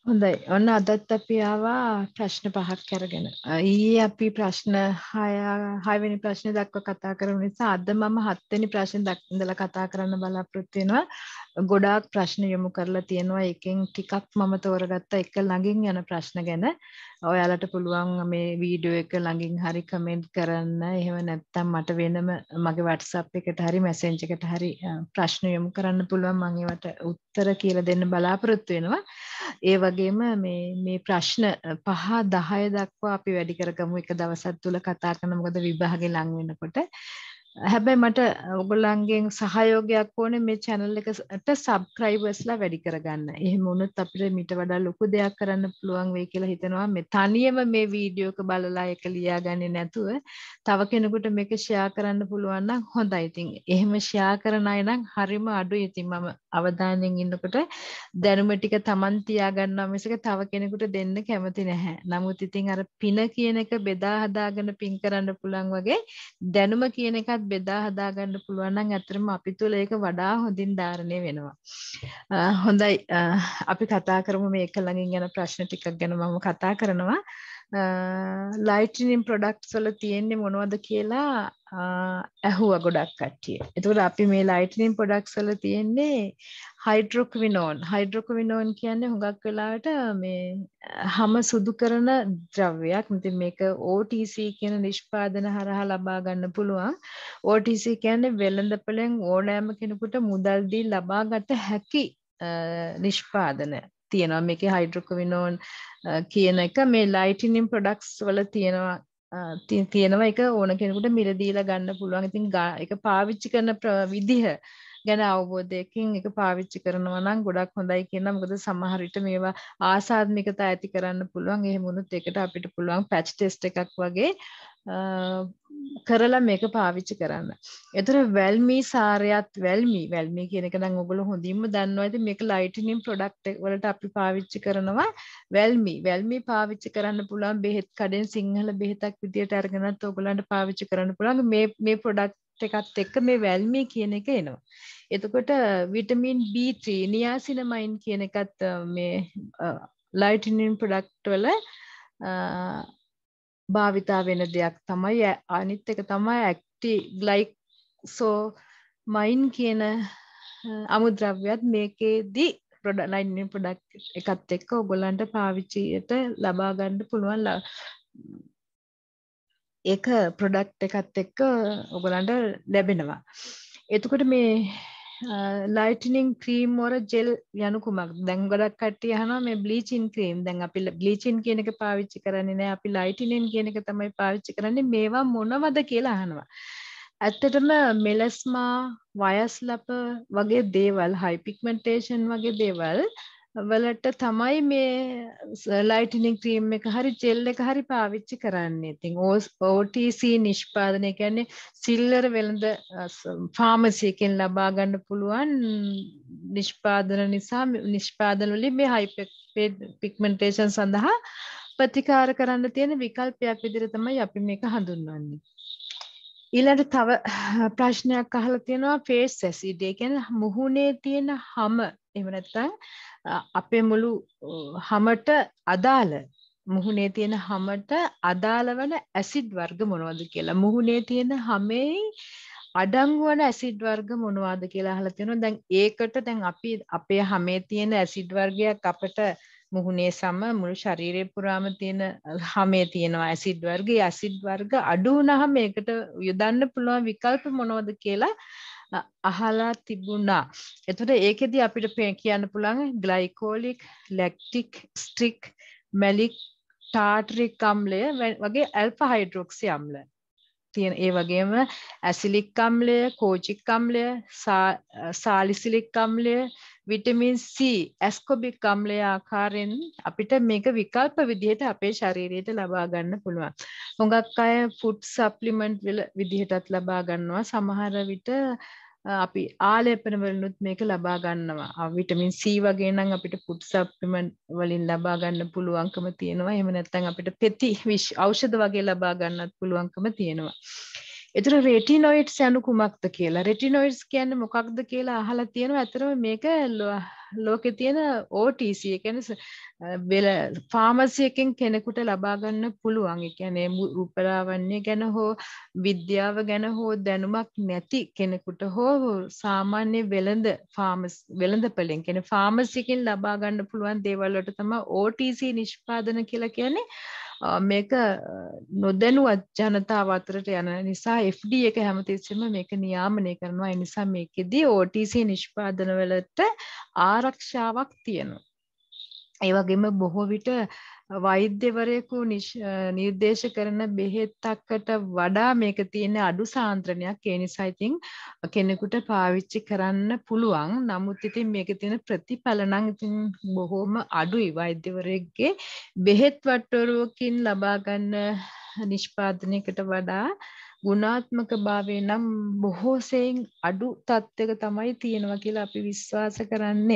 හොඳයි. ඔන්න අදත් අපි ආවා ප්‍රශ්න 5ක් අරගෙන. ඊයේ අපි ප්‍රශ්න 6 වෙනි ප්‍රශ්නේ දක්වා කතා කරමු නිසා අද මම 7 වෙනි ප්‍රශ්නේ ඉඳලා කතා කරන්න බලාපොරොත්තු වෙනවා. ගොඩාක් ප්‍රශ්න යොමු කරලා තියෙනවා. එකෙන් ටිකක් මම තෝරගත්ත එක ළඟින් යන ප්‍රශ්න ගැන. ඔයාලට පුළුවන් මේ වීඩියෝ එක ළඟින් හරි කමෙන්ට් කරන්න. එහෙම නැත්නම් මට වෙනම මගේ WhatsApp එකට හරි මැසේජ් එකට හරි ප්‍රශ්න යොමු කරන්න පුළුවන්. මම ඒවට උත්තර කියලා දෙන්න බලාපොරොත්තු වෙනවා. ඒ වගේම මේ ප්‍රශ්න 5 10 දක්වා අපි වැඩි කරගමු එක දවසක් තුල කතා කරන මොකද විභාගේ ලඟ වෙනකොට. හැබැයි මට ඔයගොල්ලන්ගෙන් සහයෝගයක් ඕනේ මේ channel එකට subscribersලා වැඩි කරගන්න. එහෙම වුණොත් අපිට මීට වඩා ලොකු දෙයක් කරන්න පුළුවන් වෙයි කියලා හිතනවා. මේ තනියම මේ වීඩියෝ එක බලලා ඒක ලියාගන්නේ නැතුව තව කෙනෙකුට මේක share කරන්න පුළුවන් නම් හොඳයි. ඉතින් එහෙම share කරන අය නම් හරිම අඩුයි. ඉතින් මම අවධානයෙන් ඉන්නකොට දැනුම ටික Taman තියාගන්නවා මිසක තව කෙනෙකුට දෙන්න කැමති නැහැ. නමුත් ඉතින් අර පින කියන එක බෙදා හදාගෙන පින් කරන්න පුළුවන් වගේ දැනුම කියන එකත් බෙදා හදාගන්න පුළුවන් නම් ඇත්තටම අපි තුල ඒක වඩා හොඳින් ධාරණය වෙනවා. හොඳයි අපි කතා කරමු මේක ළඟින් යන ප්‍රශ්න ටිකක් ගැන මම කතා කරනවා. ලයිටනින් ප්‍රොඩක්ට්ස් වල තියෙන්නේ මොනවද කියලා ඇහුවා ගොඩක් කට්ටිය. ඒතකොට අපි මේ ලයිටනින් ප්‍රොඩක්ට්ස් වල තියෙන්නේ හයිඩ්‍රොක්විනෝන්. හයිඩ්‍රොක්විනෝන් කියන්නේ හුඟක් වෙලාවට මේ හැම සුදු කරන ද්‍රව්‍යයක්. ඉතින් මේක OTC කියන නිෂ්පාදන හරහා ලබා ගන්න පුළුවන්. OTC කියන්නේ වෙළඳපොළෙන් ඕනෑම කෙනෙකුට මුදල් දී ලබාගත හැකි නිෂ්පාදන තියෙනවා. මේකේ හයිඩ්‍රොක්විනෝන් කියන එක මේ ලයිටනින් ප්‍රොඩක්ට්ස් වල තියෙනවා. ඒක ඕන කෙනෙකුට මිල දීලා ගන්න පුළුවන්. ඉතින් ඒක පාවිච්චි කරන විදිහ ගැන අවබෝධයකින් ඒක පාවිච්චි කරනවා නම් ගොඩක් හොඳයි කියනවා. මොකද සමහර විට මේවා ආසාත්මිකතා ඇති කරන්න පුළුවන්. එහෙම වුණොත් ඒකට අපිට පුළුවන් පැච් ටෙස්ට් එකක් වගේ කරලා මේක පාවිච්චි කරන්න. ඒතර වැල්මී සාරයත් වැල්මී කියන එක නම් ඔයගොල්ලෝ හොඳින්ම දන්නවා. ඉතින් මේක ලයිටනින් ප්‍රොඩක්ට් වලට අපි පාවිච්චි කරනවා. වැල්මී පාවිච්චි කරන්න පුළුවන්. බෙහෙත් කඩෙන් සිංහල බෙහෙතක් විදියට අරගෙනත් ඔයගොල්ලන්ට පාවිච්චි කරන්න පුළුවන්. මේ ප්‍රොඩක්ට් එකත් එක්ක මේ වැල්මී කියන එක එනවා. එතකොට විටමින් B3 නියාසිනමයින් කියන එකත් මේ ලයිටනින් ප්‍රොඩක්ට් වල භාවිතා වෙන දෙයක් තමයි. අනිත් එක තමයි ඇක්ටිග්ලයිසෝමයින් කියන අමුද්‍රව්‍යත් මේකේදී ලයිටනින් ප්‍රොඩක්ට් එකත් එක්ක ඔයගොල්ලන්ට පාවිච්චියට ලබා ගන්න පුළුවන්. ඒක ප්‍රොඩක්ට් එකත් එක්ක ඔයගලන්ට ලැබෙනවා. එතකොට මේ ලයිටනින් ක්‍රීම් වල ජෙල් යනු කුමක්ද? දැන් ගොඩක් කට්ටිය අහනවා මේ බ්ලීචින් ක්‍රීම්. දැන් අපි බ්ලීචින් කියන එක පාවිච්චි කරන්නේ නැහැ. අපි ලයිටනින් කියන එක තමයි පාවිච්චි කරන්නේ. මේවා මොනවද කියලා අහනවා. ඇත්තටම මෙලස්මා, වයස්ලප වගේ දේවල්, හයි පිග්මන්ටේෂන් වගේ දේවල් වලට තමයි මේ ලයිටනින් ක්‍රීම් එක හරි ජෙල් එක හරි පාවිච්චි කරන්නේ. ඉතින් OTC නිෂ්පාදනය කියන්නේ සිල්වර් වෙළඳ ෆාමසි එකෙන් ලබා ගන්න පුළුවන් නිෂ්පාදන නිසා නිෂ්පාදන වලින් මේ හයි පිග්මන්ටේෂන් සඳහා ප්‍රතිකාර කරන්න තියෙන විකල්පයක් විදිහට තමයි අපි මේක හඳුන්වන්නේ. ඊළඟට තව ප්‍රශ්නයක් අහලා තියෙනවා ෆේස් ඇසිඩ්. ඒ කියන්නේ මුහුණේ තියෙන හැම එහෙම නැත්නම් අපේ මුළු හැමට අදාළ මුහුණේ තියෙන හැමට අදාළ වන ඇසිඩ් වර්ග මොනවද කියලා. මුහුණේ තියෙන හැමේ අඩංගු වන ඇසිඩ් වර්ග මොනවද කියලා අහලා තියෙනවා. දැන් ඒකට දැන් අපි අපේ හැමේ තියෙන ඇසිඩ් වර්ගයක් අපිට මුහුණේ සම මුළු ශරීරය පුරාම තියෙන හැමේ තියෙනවා ඇසිඩ් වර්ග. ඒ ඇසිඩ් වර්ග අඩු වුණාම ඒකට යොදන්න පුළුවන් විකල්ප මොනවද කියලා අහලා තිබුණා. එතකොට ඒකෙදි අපිට කියන්න පුළුවන් ග්ලයිකෝලික්, ලැක්ටික්, ස්ට්‍රික්, මැලික්, ටාටරික් අම්ලය වගේ ඇල්ෆා හයිඩ්‍රොක්සි අම්ල තියෙන. ඒ වගේම ඇසිලික් අම්ලය, කෝචික් අම්ලය, සාලිසිලික් අම්ලය, විටමින් C, ඇස්කොබික් අම්ලය ආකාරයෙන් අපිට මේක විකල්ප විදිහට අපේ ශරීරයට ලබා ගන්න පුළුවන්. හුඟක් අය ෆුඩ් සප්ලිමන්ට් විදිහටත් ලබා ගන්නවා. සමහර විට අපි ආලේපන වලිනුත් මේක ලබා ගන්නවා. විටමින් C වගේ නම් අපිට ෆුඩ් සප්ලිමන්ට් වලින් ලබා ගන්න පුළුවන්කම තියෙනවා. එහෙම නැත්නම් අපිට පෙති ඖෂධ වගේ ලබා ගන්නත් පුළුවන්කම තියෙනවා. ඒතර රෙටිනොයිඩ්ස් යනු කුමක්ද කියලා. රෙටිනොයිඩ්ස් කියන්නේ මොකක්ද කියලා අහලා තියෙනවා. ඇත්තටම මේක ලෝකේ තියෙන OTC ඒ කියන්නේ ෆාමසි එකෙන් කෙනෙකුට ලබා ගන්න පුළුවන්. ඒ කියන්නේ රූපලාවන්‍ය ගැන හෝ විද්‍යාව ගැන හෝ දැනුමක් නැති කෙනෙකුට හෝ සාමාන්‍ය වෙළඳපළෙන් කියන්නේ ෆාමසි එකෙන් ලබා ගන්න පුළුවන් දේවල් වලට තමයි OTC නිෂ්පාදන කියලා කියන්නේ. මේක නොදැනුවත් ජනතාව අතරට යන නිසා FD එක හැමතිස්සෙම මේක නියාමනය කරනවා. ඒ නිසා මේකෙදී OTC නිෂ්පාදන වලට ආරක්ෂාවක් තියෙනවා. ඒ වගේම බොහෝ විට වෛද්‍යවරයෙකු නිර්දේශ කරන බෙහෙතකට වඩා මේක තියෙන අඩු සාන්ද්‍රණයක්. ඒ නිසා ඉතින් කෙනෙකුට පාවිච්චි කරන්න පුළුවන්. නමුත් ඉතින් මේකේ තියෙන ප්‍රතිඵල නම් ඉතින් බොහොම අඩුයි. වෛද්‍යවරයෙක්ගේ බෙහෙත් වට්ටෝරුවකින් ලබා ගන්න නිෂ්පාදනයකට වඩා ගුණාත්මක භාවය නම් බොහෝ සෙයින් අඩු තත්ත්වයක තමයි තියෙනවා කියලා අපි විශ්වාස කරන්නේ.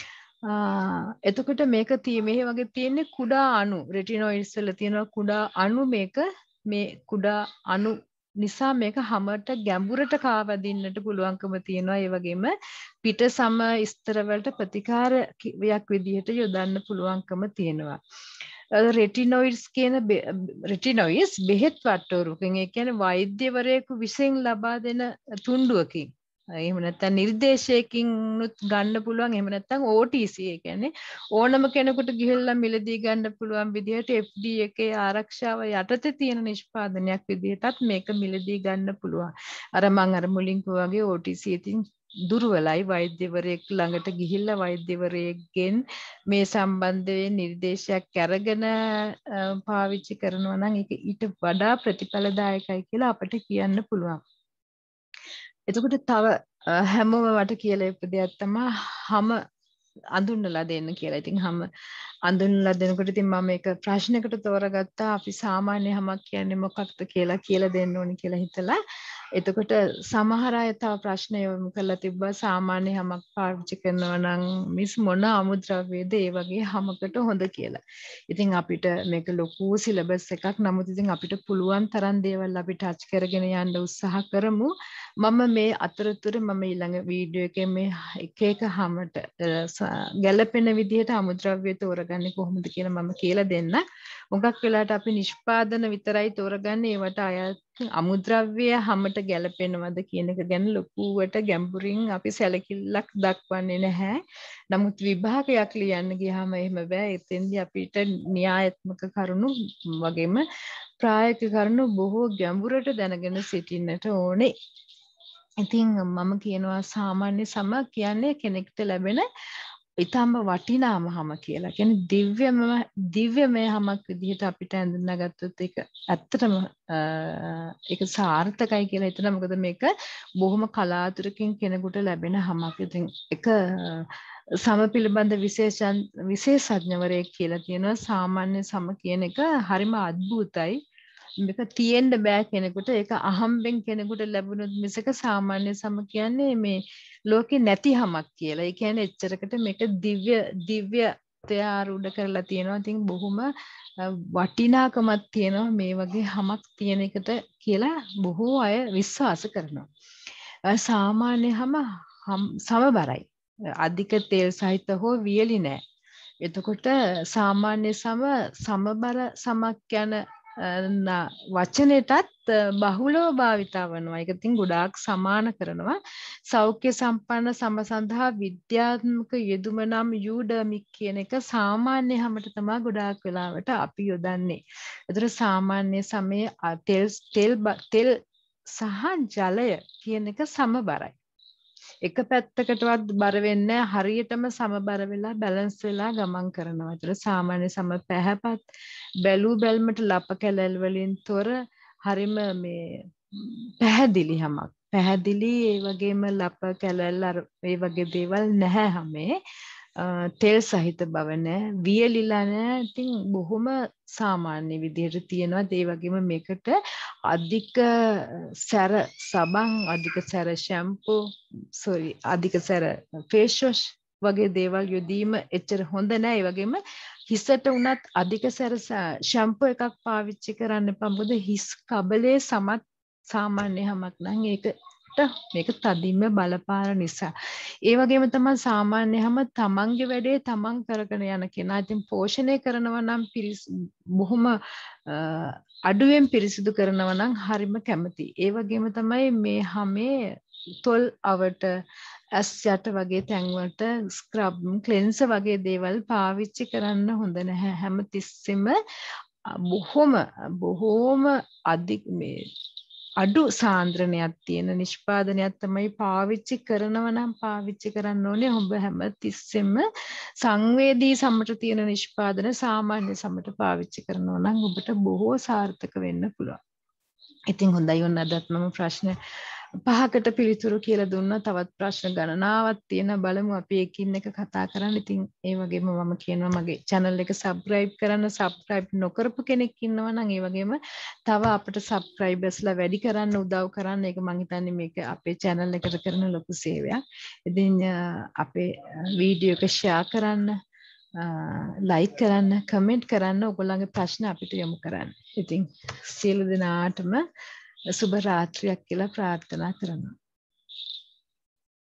එතකොට මේක මේ වගේ තියෙන්නේ කුඩා අණු රෙටිනොයිඩ්ස් වල තියෙනවා කුඩා අණු මේ කුඩා අණු නිසා මේක හැමත ගැඹුරට කාවදින්නට පුළුවන්කම තියෙනවා. ඒ වගේම පිට සම ස්තර වලට ප්‍රතිකාරයක් විදිහට යොදන්න පුළුවන්කම තියෙනවා. රෙටිනොයිඩ්ස් කියන රෙටිනොයිඩ්ස් බෙහෙත් වට්ටෝරුවකින් ඒ කියන්නේ වෛද්‍යවරයෙකු විසින් ලබා දෙන තුණ්ඩුවකින් එහෙම නැත්නම් නිර්දේශයකින් ගන්න පුළුවන්. එහෙම නැත්නම් OTC ඒ කියන්නේ ඕනම කෙනෙකුට ගිහිල්ලා මිලදී ගන්න පුළුවන් විදිහට FDA එකේ ආරක්ෂාව යටතේ තියෙන නිෂ්පාදනයක් විදිහටත් මේක මිලදී ගන්න පුළුවන්. අර මම මුලින් කිව්වා වගේ OTC ඉතින් දුර්වලයි. වෛද්‍යවරයෙක් ළඟට ගිහිල්ලා වෛද්‍යවරයෙක්ගෙන් මේ සම්බන්ධයෙන් නිර්දේශයක් අරගෙන පාවිච්චි කරනවා නම් ඒක ඊට වඩා ප්‍රතිඵලදායකයි කියලා අපිට කියන්න පුළුවන්. එතකොට තව හැමෝම මට කියලා ඉප දෙයක් තමයි හැම අඳුන්වලා දෙන්න කියලා. ඉතින් හැම අඳුන්වලා දෙනකොට ඉතින් මම මේක ප්‍රශ්නයකට තෝරගත්තා. අපි සාමාන්‍ය හැමක් කියන්නේ මොකක්ද කියලා දෙන්න ඕනි කියලා හිතලා. එතකොට සමහර අය තව ප්‍රශ්න යොමු කරලා තිබ්බා සාමාන්‍ය හැමක් පාවිච්චි කරනවා නම් මිස් මොන අමුද්‍රව්‍යද ඒ වගේ හැමකට හොඳ කියලා. ඉතින් අපිට මේක ලොකු සිලබස් එකක්. නමුත් ඉතින් අපිට පුළුවන් තරම් දේවල් අපි ටච් කරගෙන යන්න උත්සාහ කරමු. මම මේ අතරතුර මම ඊළඟ වීඩියෝ එකේ මේ එක හැමට ගැළපෙන විදිහට අමුද්‍රව්‍ය තෝරගන්නේ කොහොමද කියලා මම කියලා දෙන්න. මොකක් වෙලාවට අපි නිෂ්පාදන විතරයි තෝරගන්නේ. ඒවට අයත් අමුද්‍රව්‍ය හැමට ගැළපෙනවද කියන එක ගැන ලොකුවට ගැඹුරින් අපි සැලකිල්ලක් දක්වන්නේ නැහැ. නමුත් විභාගයක් ලියන්න ගියාම එහෙම බෑ. එතෙන්දී අපිට න්‍යායාත්මක කරුණු වගේම ප්‍රායෝගික කරුණු බොහෝ ගැඹුරට දැනගෙන සිටින්නට ඕනේ. ඉතින් මම කියනවා සාමාන්‍ය සම කියන්නේ කෙනෙක්ට ලැබෙන ඊටම වටිනාම හැම කියලා. කියන්නේ දිව්‍යමය හැමක් විදිහට අපිට හඳුනාගත්තොත් ඒක ඇත්තටම ඒක සාර්ථකයි කියලා හිතනවා. මොකද මේක බොහොම කලාතුරකින් කෙනෙකුට ලැබෙන හැමක්. ඉතින් එක සම පිළිබඳ විශේෂඥවරයෙක් කියලා කියනවා සාමාන්‍ය සම කියන එක හරිම අద్භූතයි. මේක තියෙන්න බෑ කෙනෙකුට. ඒක අහම්බෙන් කෙනෙකුට ලැබුණොත් මිසක සාමාන්‍ය සම කියන්නේ මේ ලෝකේ නැති හැමක් කියලා. ඒ කියන්නේ එච්චරකට මේක දිව්‍යත්වය ආරූඪ කරලා තියෙනවා. ඉතින් බොහොම වටිනාකමක් තියෙනවා මේ වගේ හැමක් තියෙන එකට කියලා බොහෝ අය විශ්වාස කරනවා. සාමාන්‍ය හැම සමබරයි. අධික තෙල් සහිත හෝ වියලි නෑ. එතකොට සාමාන්‍ය සමබර සමක් යන වචනයටත් බහුලව භාවිතා වෙනවා. ඒක ඉතින් ගොඩාක් සමාන කරනවා. සෞඛ්‍ය සම්පන්න සම සඳහා විද්‍යාත්මක යෙදුම නම් යූඩර්මික් කියන එක සාමාන්‍ය හැමට තමයි ගොඩාක් වෙලාවට අපි යොදන්නේ. ඒතර සාමාන්‍ය සමයේ තෙල් සහ ජලය කියන එක සමබරයි. එක පැත්තකටවත් බර වෙන්නේ හරියටම සමබර වෙලා බැලන්ස් වෙලා ගමන් කරනවා. ඒතර සාමාන්‍ය සම පැහැපත් බැලුමට ලප කැලල් වලින් තොර හරිම මේ පැහැදිලි හැමක්. පැහැදිලි ඒ වගේම ලප කැලල් අර ඒ වගේ දේවල් නැහැ හැමේ. තෙල් සහිත බව නැහැ. වියලිලා නැහැ. ඉතින් බොහොම සාමාන්‍ය විදිහට තියෙනවා. ඒ වගේම මේකට අධික සැර සබන්, අධික සැර ෂැම්පූ, අධික සැර ෆේස් වොෂ් වගේ දේවල් යොදීම එච්චර හොඳ නැහැ. ඒ වගේම හිසට උනත් අධික සැර ෂැම්පූ එකක් පාවිච්චි කරන්න එපා. මොකද හිස් කබලේ සමත් සාමාන්‍ය හැමක් නම් ඒක මේක තදින්ම බලපාන නිසා. ඒ වගේම තමයි සාමාන්‍යවම තමන්ගේ වැඩේ තමන් කරගෙන යන කෙනා. ඉතින් පෝෂණය කරනවා නම් බොහොම අඩුවෙන් පිරිසිදු කරනවා නම් හරිම කැමති. ඒ වගේම තමයි මේ හැමේ තොල් අවට ඇස් යට වගේ තැන්වලට ස්ක්‍රබ් ක්ලෙන්සර් වගේ දේවල් පාවිච්චි කරන්න හොඳ නැහැ. හැමතිස්සෙම බොහොම අධික මේ අඩු සාන්ද්‍රණයක් තියෙන නිෂ්පාදනයක් තමයි පාවිච්චි කරනවා නම් පාවිච්චි කරන්න ඕනේ. ඔබ හැමතිස්සෙම සංවේදී සමට තියෙන නිෂ්පාදන සාමාන්‍ය සමට පාවිච්චි කරනවා නම් ඔබට බොහෝ සාර්ථක වෙන්න පුළුවන්. ඉතින් හොඳයි ඔන්න අදත් මම ප්‍රශ්න 5කට පිළිතුරු කියලා දුන්නා. තවත් ප්‍රශ්න ගණනාවක් තියෙනවා. බලමු අපි එකින් එක කතා කරන්න. ඉතින් ඒ වගේම මම කියනවා මගේ channel එක subscribe කරන්න. subscribe නොකරපු කෙනෙක් ඉන්නවා නම් ඒ වගේම තව අපිට subscribersලා වැඩි කරන්න උදව් කරන්න. ඒක මම හිතන්නේ මේක අපේ channel එකට කරන ලොකු සේවයක්. ඉතින් අපේ වීඩියෝ එක share කරන්න, like කරන්න, comment කරන්න, ඔයගොල්ලන්ගේ ප්‍රශ්න අපිට යොමු කරන්න. ඉතින් සියලු දෙනාටම සුබ රාත්‍රියක් කියලා ප්‍රාර්ථනා කරනවා.